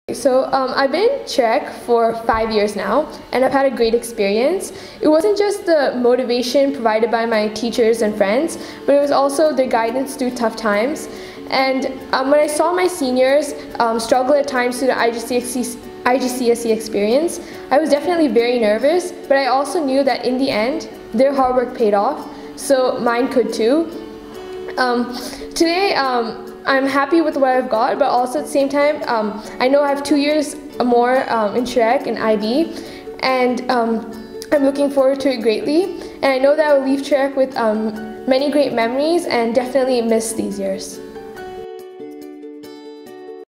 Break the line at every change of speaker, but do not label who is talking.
I've been in Trek for 5 years now, and I've had a great experience. It wasn't just the motivation provided by my teachers and friends, but it was also their guidance through tough times. And when I saw my seniors struggle at times through the IGCSE experience, I was definitely very nervous, but I also knew that in the end, their hard work paid off, so mine could too. Today, I'm happy with what I've got, but also at the same time, I know I have 2 years more in Trek and IB, and I'm looking forward to it greatly. And I know that I will leave Trek with many great memories and definitely miss these years.